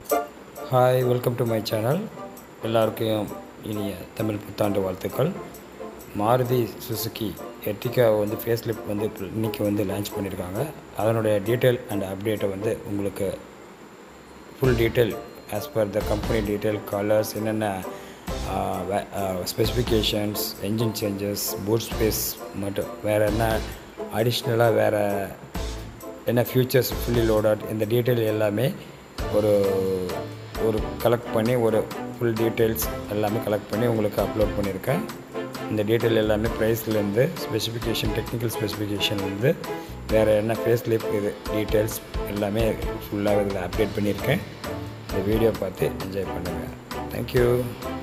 Hi, welcome to my channel. எல்லாருக்கும் இனிய தமிழ் புத்தாண்டு வாழ்த்துக்கள். மாருதி சுசுகி எர்டிகா வந்து ஃபேஸ் லிஃப்ட் வந்து இன்றைக்கி வந்து லான்ச் பண்ணியிருக்காங்க. அதனுடைய டீட்டெயில் அண்ட் அப்டேட்டை வந்து உங்களுக்கு full detail as per the company detail, colours, என்னென்ன specifications, engine changes, boot space மற்றும் வேறு என்ன அடிஷ்னலாக வேறு என்ன ஃபியூச்சர்ஸ் ஃபுல்லி லோடட், இந்த டீட்டெயில் எல்லாமே ஒரு கலெக்ட் பண்ணி ஒரு ஃபுல் டீட்டெயில்ஸ் எல்லாமே கலெக்ட் பண்ணி உங்களுக்கு அப்லோட் பண்ணியிருக்கேன். இந்த டீட்டெயில் எல்லாமே ப்ரைஸ்லேருந்து ஸ்பெசிஃபிகேஷன், டெக்னிக்கல் ஸ்பெசிஃபிகேஷன்லேருந்து வேறு என்ன ஃபேஸ் லிஃப்ட் இது டீட்டெயில்ஸ் எல்லாமே ஃபுல்லாக இதில் அப்டேட் பண்ணியிருக்கேன். இந்த வீடியோ பார்த்து என்ஜாய் பண்ணுங்கள். தேங்க்யூ.